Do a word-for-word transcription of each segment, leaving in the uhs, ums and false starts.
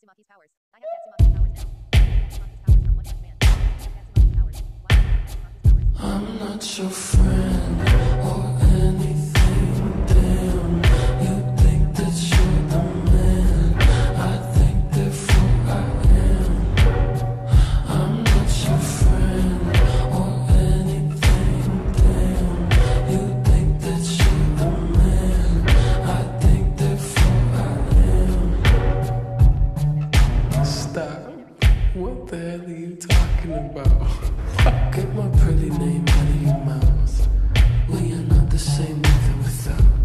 Tatsumaki's powers. I have Tatsumaki's powers now. Tatsumaki's powers from One Punch Man. I have Tatsumaki's powers. Why do I have Tatsumaki's powers? I'm not your friend or anything, damn. You think that you're the man, I think therefore I am. I'm not your friend or anything, damn. You think that you're the man, I think therefore I am. Stop. What the hell are you talking about? Get my pretty name out of your mouth. We are not the same with or without.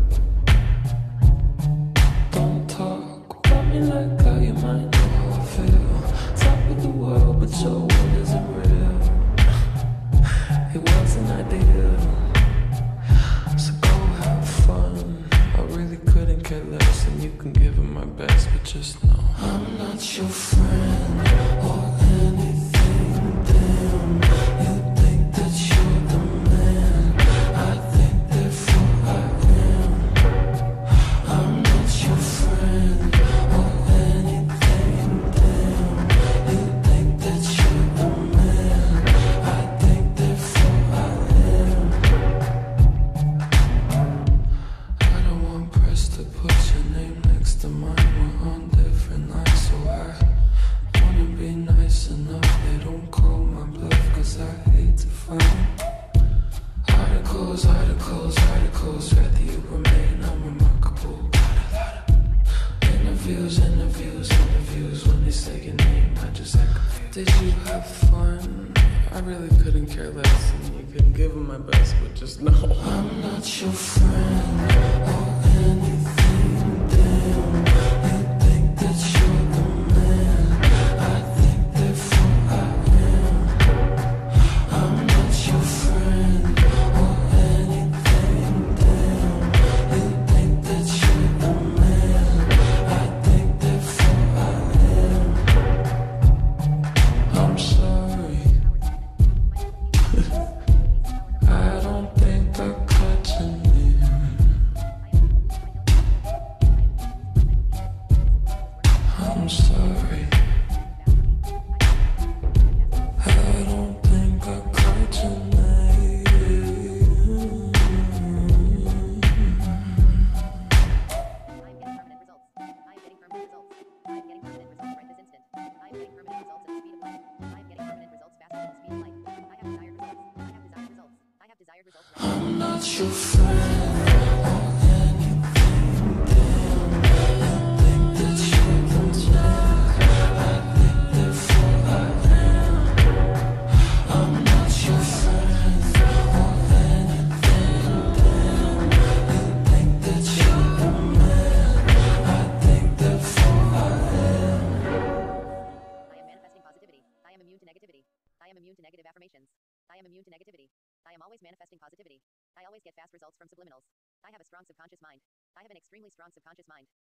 Don't talk about me like how you might know how I feel. Top of the world, but your world isn't real. It wasn't ideal. So go have fun. I really couldn't care less, and you can give it my best, but just know I'm not your friend or anything, damn. You think that you're the man, I think therefore I am. I'm not your friend or anything, damn. You think that you're the man, I think therefore I am. I don't want press to put your name next to mine. We're on different lines, so I wanna be nice enough. They don't call my bluff, cause I hate to find articles, articles, articles. Rather you remain unremarkable. Interviews, interviews, interviews. When they say your name, I just act confused. Did you have fun? I really couldn't care less, and you can give them my best, but just know I'm not your friend or anything, damn. You think that you're the man, I think therefore I am. I'm not your friend or anything, damn. You think that you're the man, I think therefore I am. I'm sorry. I don't think I caught your name. I'm sorry. I don't think I caught your name. I am getting permanent results. I am getting permanent results. I am getting permanent results right this instant. I am getting permanent results at the speed of light. I am getting permanent results faster than the speed of light. I have desired results. I have desired results. I have desired results right now. I'm not your friend or anything, damn. You think that you're the man, I think therefore I am. I'm not your friend or anything, damn. You think that you're the man, I think therefore I am. I am manifesting positivity. I am immune to negativity. I am immune to negative affirmations. I am immune to negativity. I am always manifesting positivity. I always get fast results from subliminals. I have a strong subconscious mind. I have an extremely strong subconscious mind.